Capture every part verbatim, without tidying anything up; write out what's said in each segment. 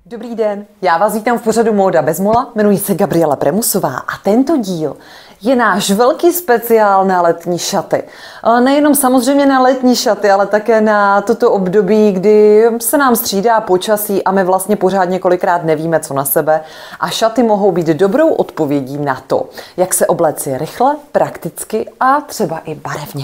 Dobrý den, já vás vítám v pořadu Móda bez mola, jmenuji se Gabriela Premusová a tento díl je náš velký speciál na letní šaty. Nejenom samozřejmě na letní šaty, ale také na toto období, kdy se nám střídá počasí a my vlastně pořád několikrát nevíme, co na sebe. A šaty mohou být dobrou odpovědí na to, jak se obléci rychle, prakticky a třeba i barevně.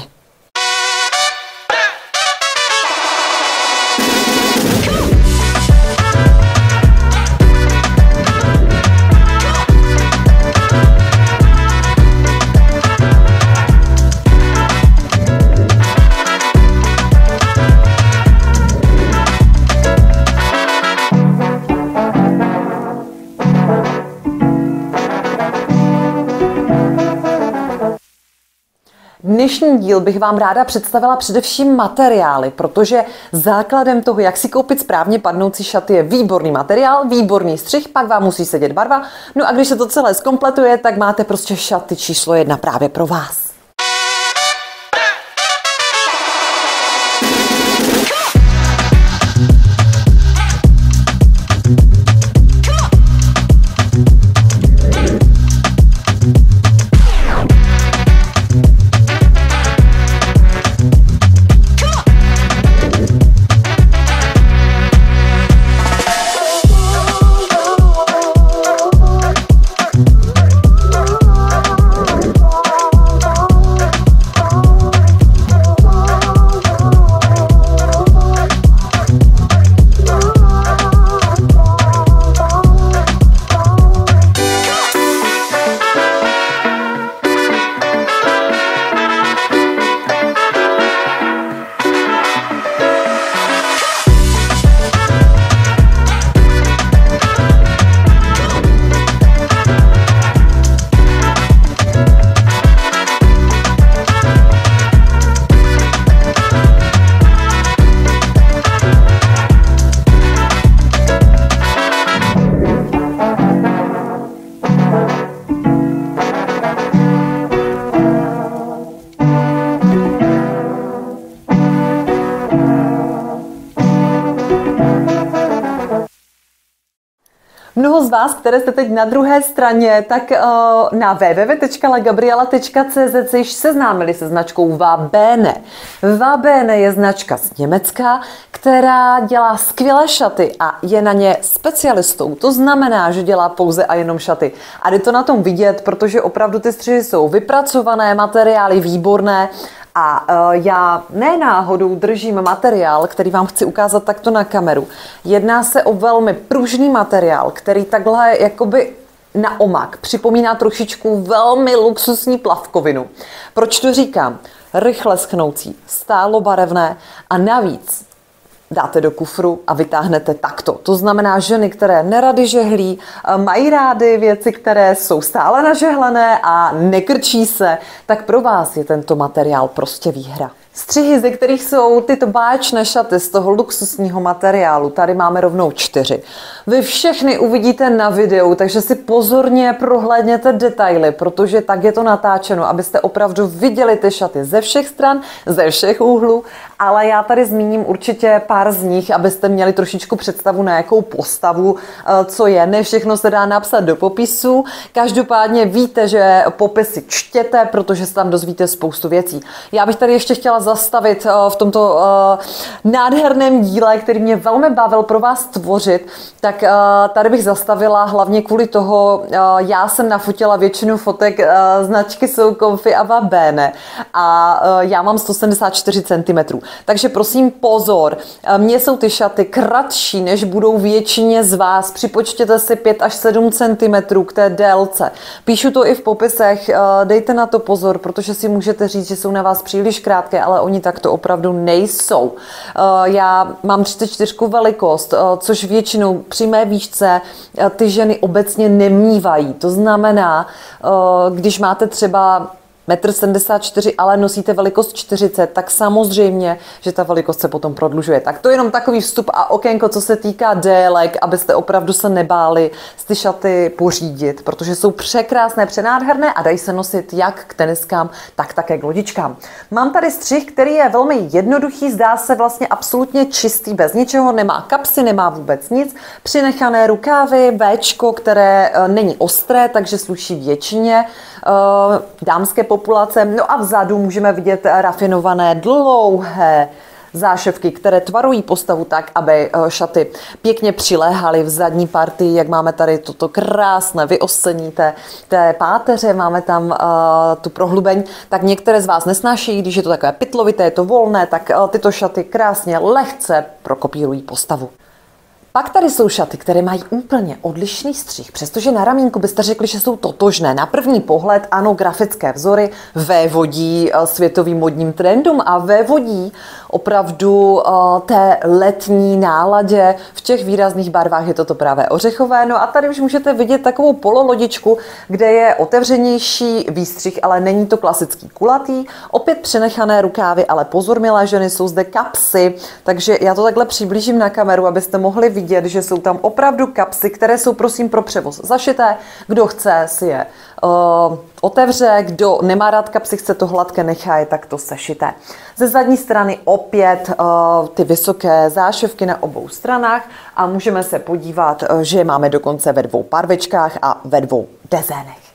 Dnešní díl bych vám ráda představila především materiály, protože základem toho, jak si koupit správně padnoucí šaty, je výborný materiál, výborný střih, pak vám musí sedět barva. No a když se to celé zkompletuje, tak máte prostě šaty číslo jedna právě pro vás. Mnoho z vás, které jste teď na druhé straně, tak uh, na w w w tečka la gabriela tečka c z se již seznámili se značkou Vabene. Vabene je značka z Německa, která dělá skvělé šaty a je na ně specialistou. To znamená, že dělá pouze a jenom šaty. A jde to na tom vidět, protože opravdu ty střihy jsou vypracované, materiály výborné. A uh, já ne náhodou držím materiál, který vám chci ukázat takto na kameru. Jedná se o velmi pružný materiál, který takhle jakoby na omak připomíná trošičku velmi luxusní plavkovinu. Proč to říkám? Rychle schnoucí, stálobarevné a navíc dáte do kufru a vytáhnete takto. To znamená, ženy, které nerady žehlí, mají rády věci, které jsou stále nažehlené a nekrčí se, tak pro vás je tento materiál prostě výhra. Střihy, ze kterých jsou tyto báječné šaty z toho luxusního materiálu, tady máme rovnou čtyři. Vy všechny uvidíte na videu, takže si pozorně prohlédněte detaily, protože tak je to natáčeno, abyste opravdu viděli ty šaty ze všech stran, ze všech úhlů, ale já tady zmíním určitě pár z nich, abyste měli trošičku představu, na jakou postavu, co je. Ne všechno se dá napsat do popisu, každopádně víte, že popisy čtěte, protože se tam dozvíte spoustu věcí. Já bych tady ještě chtěla zastavit v tomto nádherném díle, který mě velmi bavil pro vás tvořit, tak tady bych zastavila hlavně kvůli toho, já jsem nafotila většinu fotek značky So Comfy a Vabene a já mám sto sedmdesát čtyři centimetrů. Takže prosím pozor, mně jsou ty šaty kratší, než budou většině z vás. Připočtěte si pět až sedm centimetrů k té délce. Píšu to i v popisech, dejte na to pozor, protože si můžete říct, že jsou na vás příliš krátké, ale oni takto opravdu nejsou. Já mám třicet čtyři velikost, což většinou při mé výšce ty ženy obecně nemívají. To znamená, když máte třeba metr sedmdesát čtyři, ale nosíte velikost čtyřicet, tak samozřejmě, že ta velikost se potom prodlužuje. Tak to je jenom takový vstup a okénko, co se týká délek, abyste opravdu se nebáli ty šaty pořídit, protože jsou překrásné, přenádherné a dají se nosit jak k teniskám, tak také k lodičkám. Mám tady střih, který je velmi jednoduchý, zdá se vlastně absolutně čistý, bez ničeho, nemá kapsy, nemá vůbec nic, přinechané rukávy, véčko, které není ostré, takže sluší většině dámské populace. No a vzadu můžeme vidět rafinované, dlouhé záševky, které tvarují postavu tak, aby šaty pěkně přiléhaly v zadní partii, jak máme tady toto krásné vyoscení té, té páteře, máme tam uh, tu prohlubeň, tak některé z vás nesnáší, když je to takové pytlovité, je to volné, tak uh, tyto šaty krásně, lehce prokopírují postavu. Pak tady jsou šaty, které mají úplně odlišný střih, přestože na ramínku byste řekli, že jsou totožné. Na první pohled ano, grafické vzory vévodí světovým modním trendům a vévodí opravdu té letní náladě. V těch výrazných barvách je toto právě ořechové. No a tady už můžete vidět takovou pololodičku, kde je otevřenější výstřih, ale není to klasický kulatý. Opět přenechané rukávy, ale pozor, milé ženy, jsou zde kapsy, takže já to takhle přiblížím na kameru, abyste mohli vidět, že jsou tam opravdu kapsy, které jsou prosím pro převoz zašité. Kdo chce, si je uh, otevře, kdo nemá rád kapsy, chce to hladké, nechá je takto sešité. Ze zadní strany opět uh, ty vysoké záševky na obou stranách a můžeme se podívat, uh, že je máme dokonce ve dvou barvečkách a ve dvou dezénech.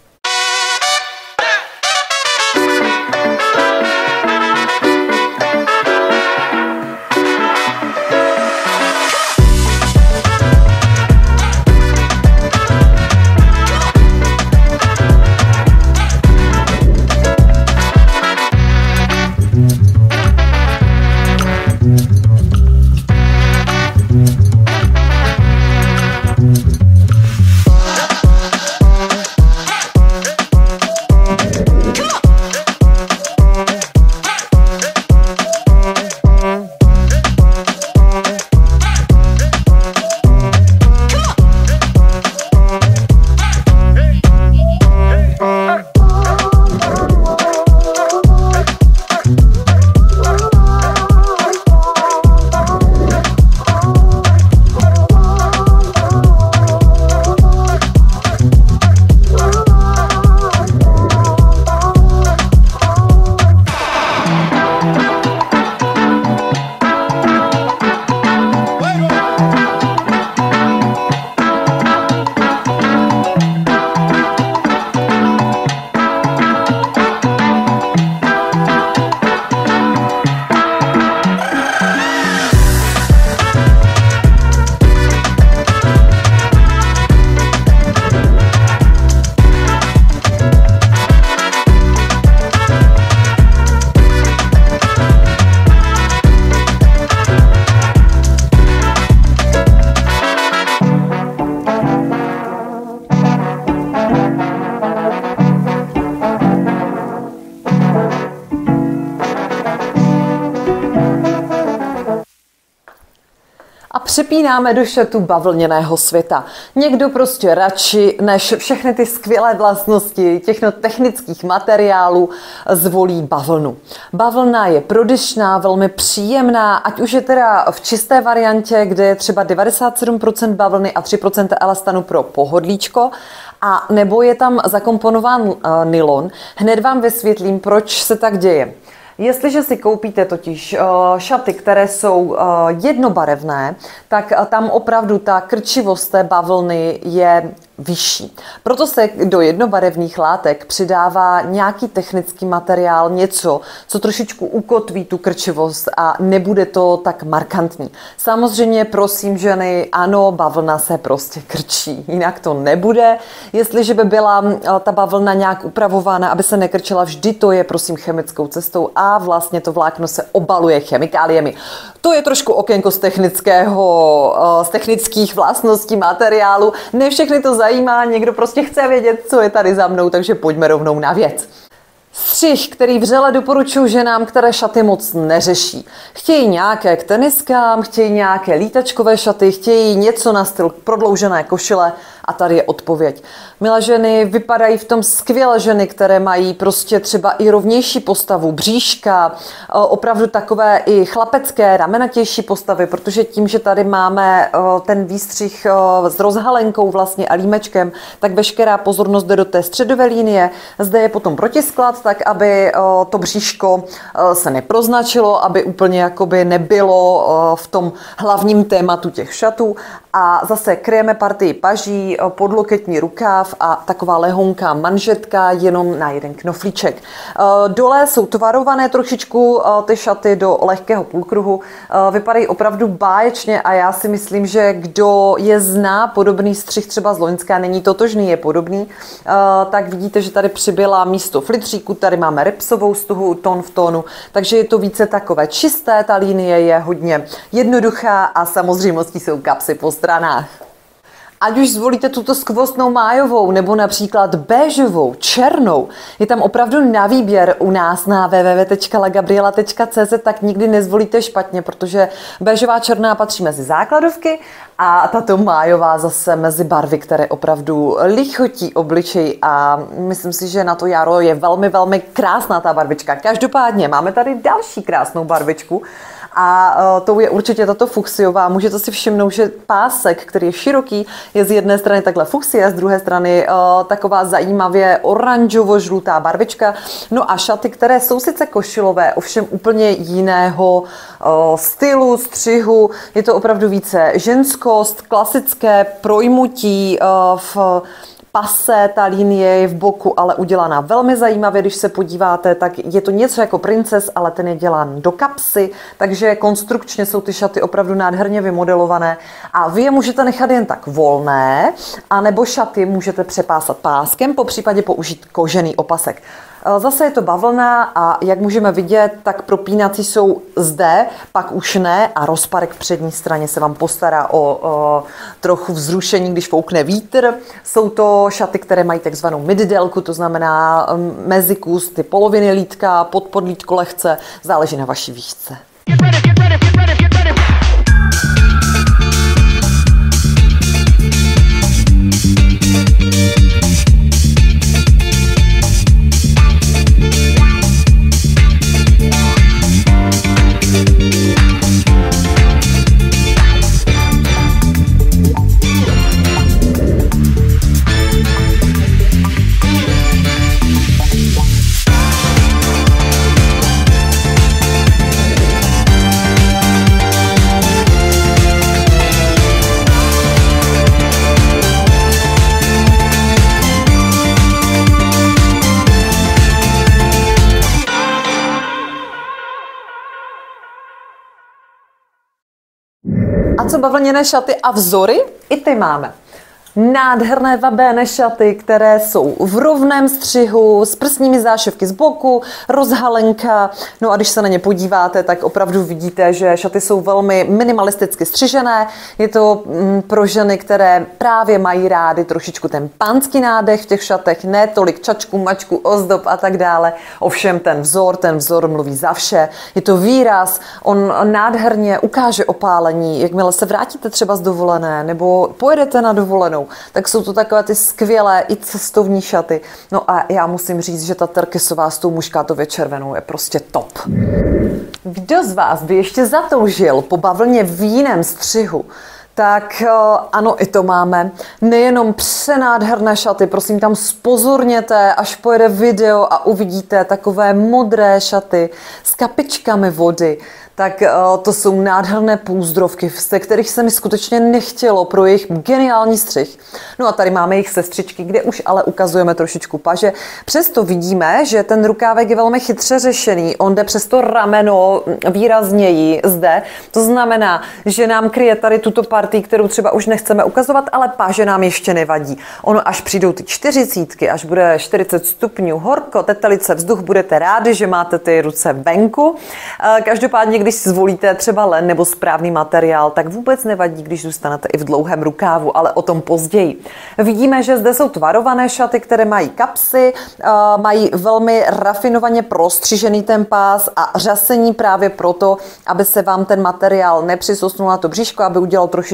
Přepínáme do šatu bavlněného světa. Někdo prostě radši než všechny ty skvělé vlastnosti těch technických materiálů zvolí bavlnu. Bavlna je prodyšná, velmi příjemná, ať už je teda v čisté variantě, kde je třeba devadesát sedm procent bavlny a tři procenta elastanu pro pohodlíčko, a nebo je tam zakomponován uh, nylon. Hned vám vysvětlím, proč se tak děje. Jestliže si koupíte totiž šaty, které jsou jednobarevné, tak tam opravdu ta krčivost té bavlny je vyšší. Proto se do jednobarevných látek přidává nějaký technický materiál, něco, co trošičku ukotví tu krčivost a nebude to tak markantní. Samozřejmě prosím ženy, ano, bavlna se prostě krčí, jinak to nebude. Jestliže by byla ta bavlna nějak upravována, aby se nekrčila, vždy to je prosím chemickou cestou a vlastně to vlákno se obaluje chemikáliemi. To je trošku okénko z technického, z technických vlastností materiálu. Ne všechny to zajímá, někdo prostě chce vědět, co je tady za mnou, takže pojďme rovnou na věc. Střih, který vřele doporučuji ženám, které šaty moc neřeší. Chtějí nějaké k teniskám, chtějí nějaké lítačkové šaty, chtějí něco na styl prodloužené košile A tady je odpověď. Milé ženy, vypadají v tom skvěle ženy, které mají prostě třeba i rovnější postavu, bříška, opravdu takové i chlapecké, ramenatější postavy, protože tím, že tady máme ten výstřih s rozhalenkou vlastně a límečkem, tak veškerá pozornost jde do té středové linie. Zde je potom protisklad, tak aby to bříško se neproznačilo, aby úplně jakoby nebylo v tom hlavním tématu těch šatů. A zase kryjeme partii paží, podloketní rukáv a taková lehonká manžetka jenom na jeden knoflíček. Dole jsou tvarované trošičku ty šaty do lehkého půlkruhu. Vypadají opravdu báječně a já si myslím, že kdo je zná podobný střih třeba z loňska, není totožný, je podobný, tak vidíte, že tady přibyla místo flitříku, tady máme repsovou stuhu tón v tónu, takže je to více takové čisté, ta linie je hodně jednoduchá a samozřejmostí jsou kapsy po stranách. Ať už zvolíte tuto skvostnou májovou nebo například béžovou, černou, je tam opravdu na výběr u nás na w w w tečka la gabriela tečka c z, tak nikdy nezvolíte špatně, protože béžová černá patří mezi základovky a tato májová zase mezi barvy, které opravdu lichotí obličej a myslím si, že na to jaro je velmi, velmi krásná ta barvička. Každopádně máme tady další krásnou barvičku, a uh, tou je určitě tato fuchsiová. Můžete si všimnout, že pásek, který je široký, je z jedné strany takhle fuchsie, z druhé strany uh, taková zajímavě oranžovo-žlutá barvička. No a šaty, které jsou sice košilové, ovšem úplně jiného uh, stylu, střihu. Je to opravdu více ženskost, klasické projmutí uh, v pase, ta linie je v boku, ale udělaná velmi zajímavě, když se podíváte, tak je to něco jako princes, ale ten je dělán do kapsy, takže konstrukčně jsou ty šaty opravdu nádherně vymodelované a vy je můžete nechat jen tak volné, anebo šaty můžete přepásat páskem, po případě použít kožený opasek. Zase je to bavlna a jak můžeme vidět, tak propínací jsou zde, pak už ne a rozparek v přední straně se vám postará o, o trochu vzrušení, když foukne vítr. Jsou to šaty, které mají takzvanou midi-délku, to znamená mezikus, ty poloviny lítka, pod podlítko lehce, záleží na vaší výšce. A co bavlněné šaty a vzory? I ty máme. Nádherné vabéné šaty, které jsou v rovném střihu, s prsními zášivky z boku, rozhalenka. No a když se na ně podíváte, tak opravdu vidíte, že šaty jsou velmi minimalisticky střižené. Je to mm, pro ženy, které právě mají rády trošičku ten pánský nádech v těch šatech, ne tolik čačku, mačku, ozdob a tak dále. Ovšem ten vzor, ten vzor mluví za vše. Je to výraz, on nádherně ukáže opálení, jakmile se vrátíte třeba z dovolené nebo pojedete na dovolenou, tak jsou to takové ty skvělé i cestovní šaty. No a já musím říct, že ta terkysová s tou muškátově červenou je prostě top. Kdo z vás by ještě zatoužil po bavlně v jiném střihu? Tak ano, i to máme. Nejenom přenádherné šaty, prosím tam zpozorněte, až pojede video a uvidíte takové modré šaty s kapičkami vody. Tak to jsou nádherné půzdrovky, ze kterých se mi skutečně nechtělo pro jejich geniální střih. No a tady máme jejich sestřičky, kde už ale ukazujeme trošičku paže. Přesto vidíme, že ten rukávek je velmi chytře řešený. On jde přes to rameno výrazněji zde. To znamená, že nám kryje tady tuto partii, kterou třeba už nechceme ukazovat, ale paže nám ještě nevadí. Ono až přijdou ty čtyřicítky, až bude čtyřicet stupňů horko, tetelice vzduch, budete rádi, že máte ty ruce venku. Každopádně, když si zvolíte třeba len nebo správný materiál, tak vůbec nevadí, když zůstanete i v dlouhém rukávu, ale o tom později. Vidíme, že zde jsou tvarované šaty, které mají kapsy, mají velmi rafinovaně prostřižený ten pás a řasení právě proto, aby se vám ten materiál nepřisosnul na to bříško, aby udělal trošičku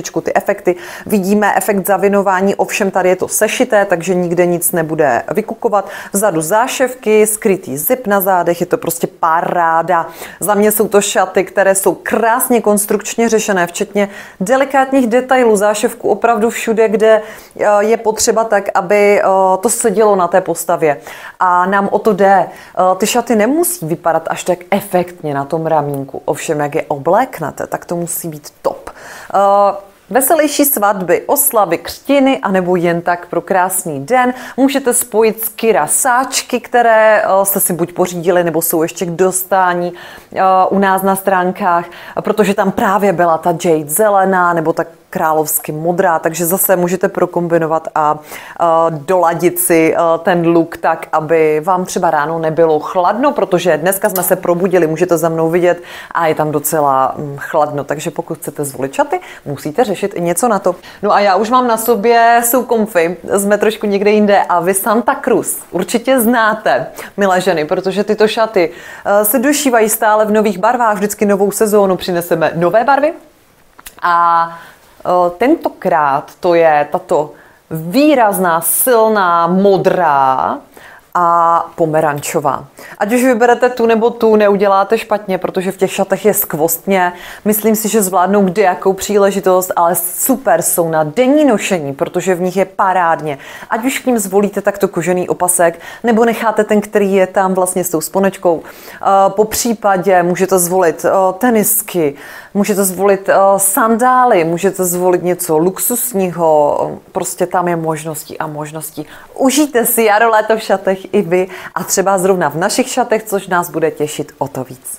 trošičku ty efekty. Vidíme efekt zavinování, ovšem tady je to sešité, takže nikde nic nebude vykukovat. Vzadu záševky, skrytý zip na zádech, je to prostě paráda. Za mě jsou to šaty, které jsou krásně konstrukčně řešené, včetně delikátních detailů záševku opravdu všude, kde je potřeba tak, aby to sedělo na té postavě. A nám o to jde. Ty šaty nemusí vypadat až tak efektně na tom ramínku. Ovšem, jak je obléknete, tak to musí být top. Veselější svatby, oslavy, křtiny anebo jen tak pro krásný den můžete spojit s Kira sáčky, které jste si buď pořídili, nebo jsou ještě k dostání u nás na stránkách, protože tam právě byla ta jade zelená nebo ta královsky modrá, takže zase můžete prokombinovat a uh, doladit si uh, ten look tak, aby vám třeba ráno nebylo chladno, protože dneska jsme se probudili, můžete za mnou vidět a je tam docela um, chladno, takže pokud chcete zvolit šaty, musíte řešit i něco na to. No a já už mám na sobě jsou comfy, jsme trošku někde jinde a vy Santa Cruz určitě znáte, milé ženy, protože tyto šaty uh, se došívají stále v nových barvách, vždycky novou sezónu přineseme nové barvy a tentokrát to je tato výrazná, silná, modrá a pomerančová. Ať už vyberete tu nebo tu, neuděláte špatně, protože v těch šatech je skvostně. Myslím si, že zvládnou kde jakou příležitost, ale super jsou na denní nošení, protože v nich je parádně. Ať už k ním zvolíte takto kožený opasek, nebo necháte ten, který je tam vlastně s tou sponečkou. Po případě můžete zvolit tenisky, můžete zvolit sandály, můžete zvolit něco luxusního, prostě tam je možností a možností. Užijte si jaro, léto v šatech i vy a třeba zrovna v našich šatech, což nás bude těšit o to víc.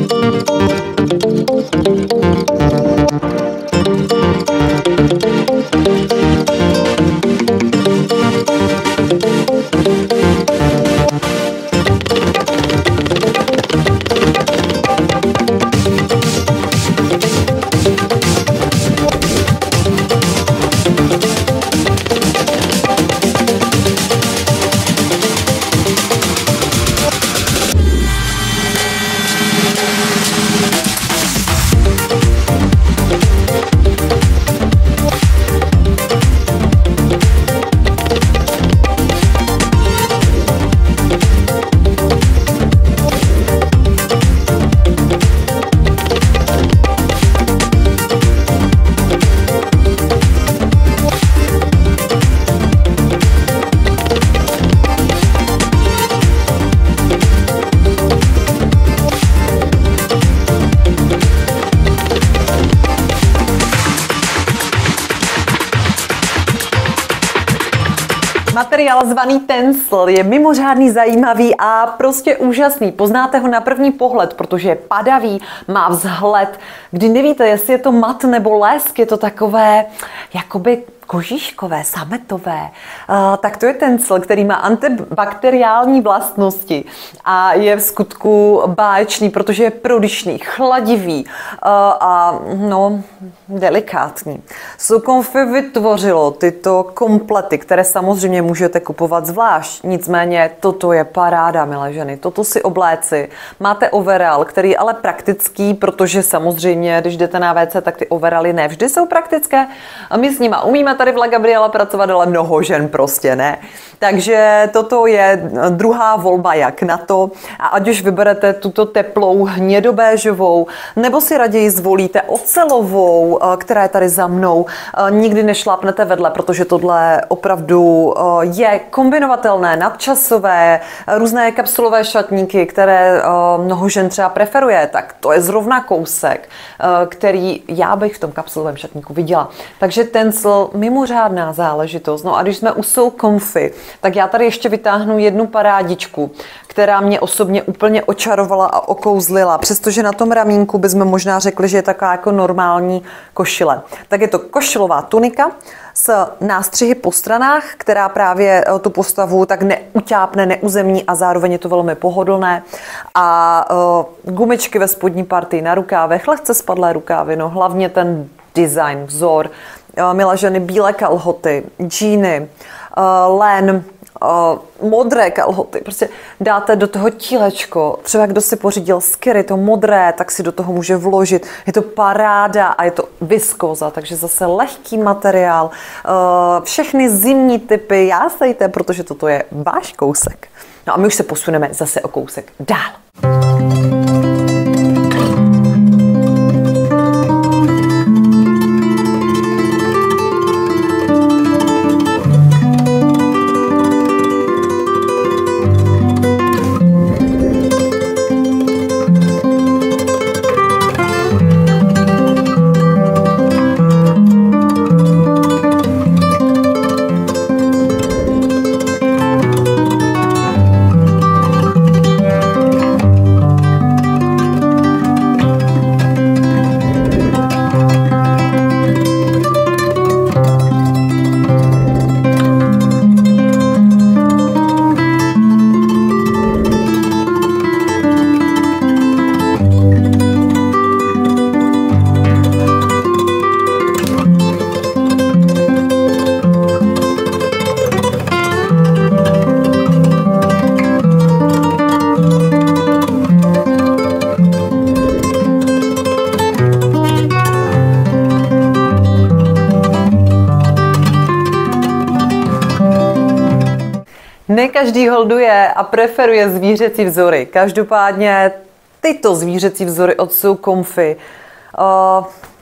Materiál zvaný Tencel je mimořádný, zajímavý a prostě úžasný. Poznáte ho na první pohled, protože je padavý, má vzhled, kdy nevíte, jestli je to mat nebo lesk, je to takové jakoby kožíškové, sametové. Uh, tak to je Tencel, který má antibakteriální vlastnosti a je v skutku báječný, protože je prodyšný, chladivý uh, a no, delikátní. Socomfy vytvořilo tyto komplety, které samozřejmě můžete kupovat zvlášť. Nicméně toto je paráda, milé ženy. Toto si obléci. Máte overall, který je ale praktický, protože samozřejmě, když jdete na vé cé, tak ty overally nevždy jsou praktické. A my s nima umíme tady v La Gabriela pracovat, ale mnoho žen prostě ne. Takže toto je druhá volba, jak na to. A ať už vyberete tuto teplou hnědobéžovou, nebo si raději zvolíte ocelovou, která je tady za mnou. Nikdy nešlápnete vedle, protože tohle opravdu je kombinovatelné, nadčasové, různé kapsulové šatníky, které mnoho žen třeba preferuje, tak to je zrovna kousek, který já bych v tom kapsulovém šatníku viděla. Takže Tencel, mimořádná záležitost. No a když jsme u So Comfy, tak já tady ještě vytáhnu jednu parádičku, která mě osobně úplně očarovala a okouzlila, přestože na tom ramínku bychom možná řekli, že je taková jako normální košile. Tak je to košilová tunika s nástřihy po stranách, která právě tu postavu tak neutápne, neuzemní a zároveň je to velmi pohodlné. A uh, gumičky ve spodní partii na rukávech, lehce spadlé rukávy, no hlavně ten design, vzor, uh, milé ženy, bílé kalhoty, džíny, uh, len, uh, modré kalhoty, prostě dáte do toho tílečko, třeba kdo si pořídil skiry, to modré, tak si do toho může vložit, je to paráda a je to viskóza, takže zase lehký materiál, uh, všechny zimní typy jásejte, protože toto je váš kousek. No a my už se posuneme zase o kousek dál. Ne každý holduje a preferuje zvířecí vzory. Každopádně tyto zvířecí vzory od Sue Comfy, uh,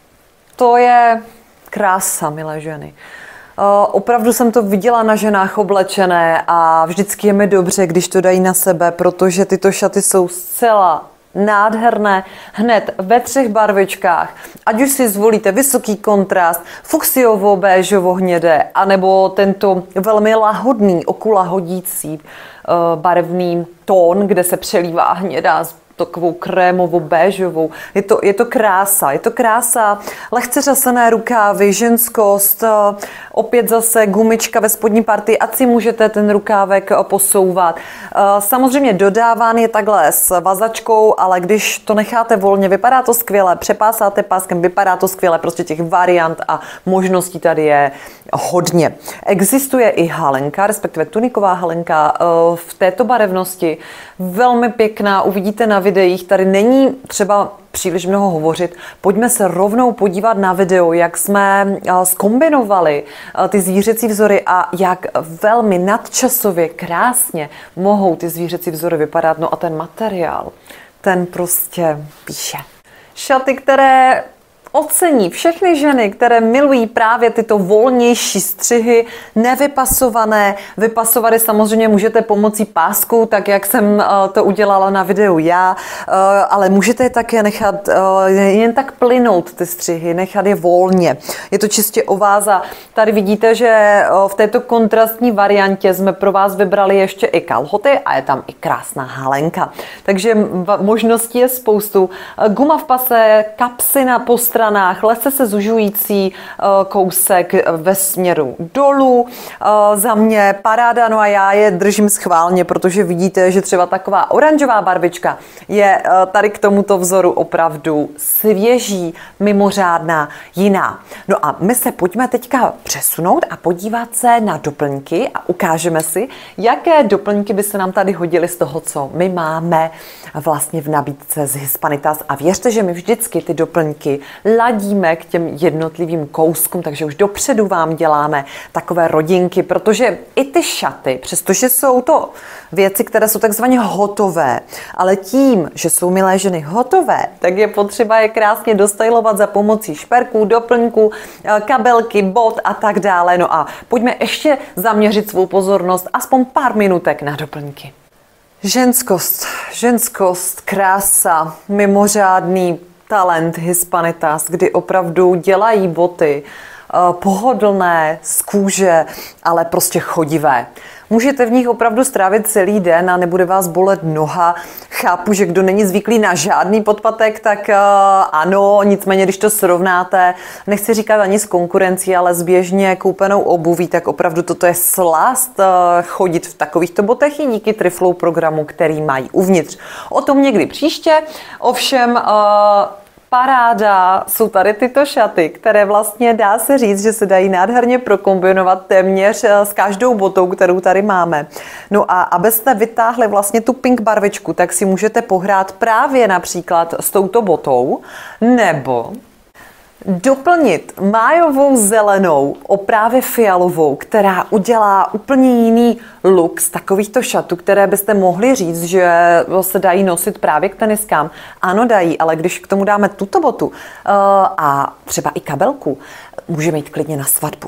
to je krása, milé ženy. Uh, opravdu jsem to viděla na ženách oblečené a vždycky je mi dobře, když to dají na sebe, protože tyto šaty jsou zcela nádherné hned ve třech barvičkách. Ať už si zvolíte vysoký kontrast, fuchsiovo, béžovo, hnědé, anebo tento velmi lahodný, okulahodící uh, barevný tón, kde se přelívá hnědá s takovou krémovou, béžovou. Je to, je to krása, je to krása, lehce řasené rukávy, ženskost, opět zase gumička ve spodní partii, ať si můžete ten rukávek posouvat. Samozřejmě dodáván je takhle s vazačkou, ale když to necháte volně, vypadá to skvěle, přepásáte páskem, vypadá to skvěle, prostě těch variant a možností tady je hodně. Existuje i halenka, respektive tuniková halenka v této barevnosti, velmi pěkná, uvidíte na videích, tady není třeba příliš mnoho hovořit. Pojďme se rovnou podívat na video, jak jsme zkombinovali ty zvířecí vzory a jak velmi nadčasově krásně mohou ty zvířecí vzory vypadat. No a ten materiál, ten prostě píše. Šaty, které ocení všechny ženy, které milují právě tyto volnější střihy, nevypasované. Vypasovat samozřejmě můžete pomocí pásku, tak jak jsem to udělala na videu já, ale můžete je také nechat jen tak plynout ty střihy, nechat je volně. Je to čistě o váza. Tady vidíte, že v této kontrastní variantě jsme pro vás vybrali ještě i kalhoty a je tam i krásná halenka. Takže možností je spoustu. Guma v pase, kapsy na postranách, lehce se zužující kousek ve směru dolů. Za mě paráda, no a já je držím schválně, protože vidíte, že třeba taková oranžová barvička je tady k tomuto vzoru opravdu svěží, mimořádná, jiná. No a my se pojďme teďka přesunout a podívat se na doplňky a ukážeme si, jaké doplňky by se nám tady hodily z toho, co my máme vlastně v nabídce z Hispanitas. A věřte, že my vždycky ty doplňky ladíme k těm jednotlivým kouskům, takže už dopředu vám děláme takové rodinky, protože i ty šaty, přestože jsou to věci, které jsou takzvaně hotové, ale tím, že jsou, milé ženy, hotové, tak je potřeba je krásně dostylovat za pomocí šperků, doplňků, kabelky, bot a tak dále. No a pojďme ještě zaměřit svou pozornost aspoň pár minutek na doplňky. Ženskost, ženskost, krása, mimořádný talent Hispanitas, kdy opravdu dělají boty pohodlné, z kůže, ale prostě chodivé. Můžete v nich opravdu strávit celý den a nebude vás bolet noha. Chápu, že kdo není zvyklý na žádný podpatek, tak uh, ano, nicméně, když to srovnáte, nechci říkat ani s konkurencí, ale s běžně koupenou obuví, tak opravdu toto je slast uh, chodit v takovýchto botech i díky Triflow programu, který mají uvnitř. O tom někdy příště, ovšem uh, paráda jsou tady tyto šaty, které vlastně dá se říct, že se dají nádherně prokombinovat téměř s každou botou, kterou tady máme. No a abyste vytáhli vlastně tu pink barvičku, tak si můžete pohrát právě například s touto botou, nebo doplnit májovou zelenou o právě fialovou, která udělá úplně jiný look z takovýchto šatů, které byste mohli říct, že se dají nosit právě k teniskám. Ano, dají, ale když k tomu dáme tuto botu uh, a třeba i kabelku, můžeme jít klidně na svatbu.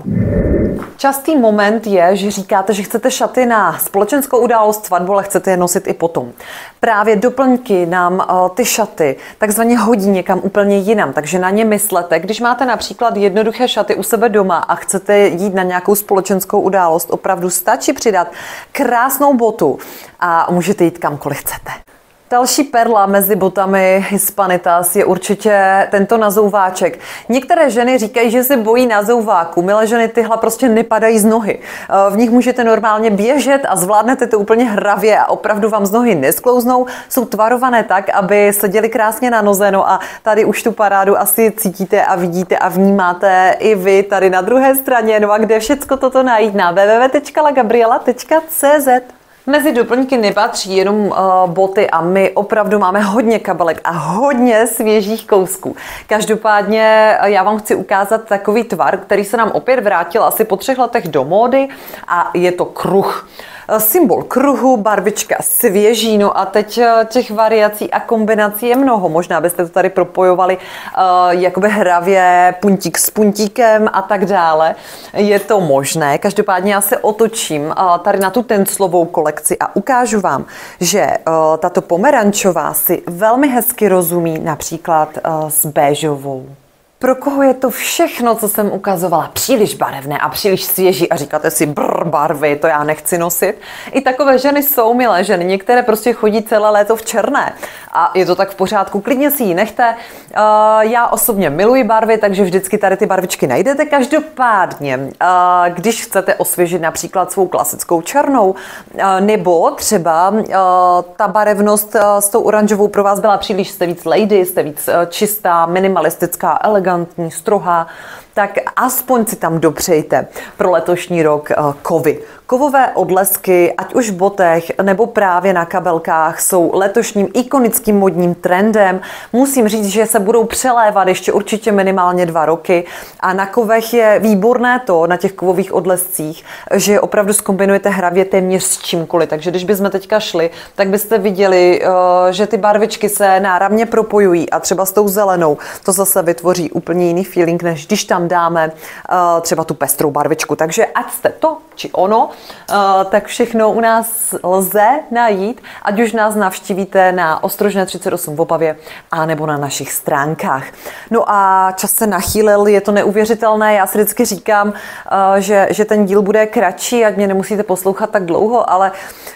Častý moment je, že říkáte, že chcete šaty na společenskou událost, svatbu, ale chcete je nosit i potom. Právě doplňky nám uh, ty šaty takzvaně hodí někam úplně jinam, takže na ně myslete. Když máte například jednoduché šaty u sebe doma a chcete jít na nějakou společenskou událost, opravdu stačí přidat krásnou botu a můžete jít kamkoliv chcete. Další perla mezi botami Hispanitas je určitě tento nazouváček. Některé ženy říkají, že se bojí nazouváku. Milé ženy, tyhle prostě nepadají z nohy. V nich můžete normálně běžet a zvládnete to úplně hravě a opravdu vám z nohy nesklouznou. Jsou tvarované tak, aby seděly krásně na noze. No a tady už tu parádu asi cítíte a vidíte a vnímáte i vy tady na druhé straně. No a kde všecko toto najít? Na w w w tečka la gabriela tečka c z. Mezi doplňky nepatří jenom uh, boty a my opravdu máme hodně kabelek a hodně svěžích kousků. Každopádně já vám chci ukázat takový tvar, který se nám opět vrátil asi po třech letech do módy a je to kruh. Symbol kruhu, barvička svěží, no a teď těch variací a kombinací je mnoho. Možná byste to tady propojovali uh, jakoby hravě puntík s puntíkem a tak dále. Je to možné. Každopádně já se otočím uh, tady na tu tenclovou kolekci a ukážu vám, že uh, tato pomerančová si velmi hezky rozumí například uh, s béžovou. Pro koho je to všechno, co jsem ukazovala, příliš barevné a příliš svěží a říkáte si brr, barvy, to já nechci nosit. I takové ženy jsou milé ženy, některé prostě chodí celé léto v černé a je to tak v pořádku, klidně si ji nechte. Uh, já osobně miluji barvy, takže vždycky tady ty barvičky najdete. Každopádně, uh, když chcete osvěžit například svou klasickou černou, uh, nebo třeba uh, ta barevnost uh, s tou oranžovou pro vás byla příliš, jste víc lady, jste víc uh, čistá, minimalistická, elegantní, strohá, tak aspoň si tam dopřejte pro letošní rok kovy. Kovové odlesky, ať už v botech nebo právě na kabelkách, jsou letošním ikonickým modním trendem. Musím říct, že se budou přelévat ještě určitě minimálně dva roky a na kovech je výborné to, na těch kovových odlescích, že opravdu zkombinujete hravě téměř s čímkoliv. Takže když bychom teďka šli, tak byste viděli, že ty barvičky se náramně propojují a třeba s tou zelenou to zase vytvoří úplně jiný feeling, než když tam dáme třeba tu pestrou barvičku. Takže ať jste to či ono, tak všechno u nás lze najít, ať už nás navštívíte na Ostrožné třicet osm v Opavě a nebo na našich stránkách. No a čas se nachýlil, je to neuvěřitelné, já si vždycky říkám, že, že ten díl bude kratší, ať mě nemusíte poslouchat tak dlouho, ale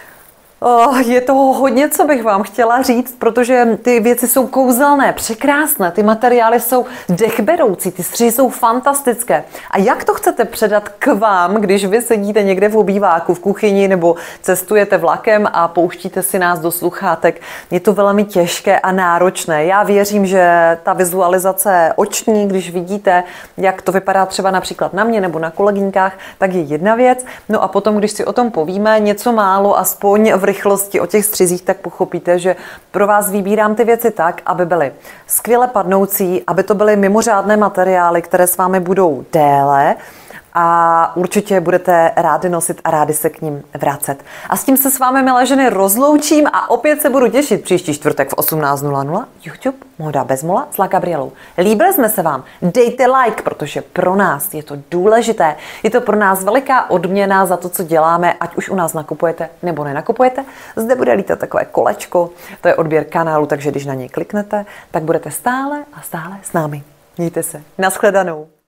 je toho hodně, co bych vám chtěla říct, protože ty věci jsou kouzelné, překrásné, ty materiály jsou dechberoucí, ty střihy jsou fantastické. A jak to chcete předat k vám, když vy sedíte někde v obýváku, v kuchyni nebo cestujete vlakem a pouštíte si nás do sluchátek? Je to velmi těžké a náročné. Já věřím, že ta vizualizace oční, když vidíte, jak to vypadá třeba například na mě nebo na kolegyňkách, tak je jedna věc. No a potom, když si o tom povíme něco málo, aspoň v rychlosti o těch střizích, tak pochopíte, že pro vás vybírám ty věci tak, aby byly skvěle padnoucí, aby to byly mimořádné materiály, které s vámi budou déle a určitě budete rádi nosit a rádi se k ním vracet. A s tím se s vámi, milé ženy, rozloučím a opět se budu těšit příští čtvrtek v osmnáct nula nula. YouTube, Móda bez mola s La Gabrielou. Líbili jsme se vám, dejte like, protože pro nás je to důležité. Je to pro nás veliká odměna za to, co děláme, ať už u nás nakupujete nebo nenakupujete. Zde bude lítat takové kolečko, to je odběr kanálu, takže když na něj kliknete, tak budete stále a stále s námi. Mějte se. Naschledanou.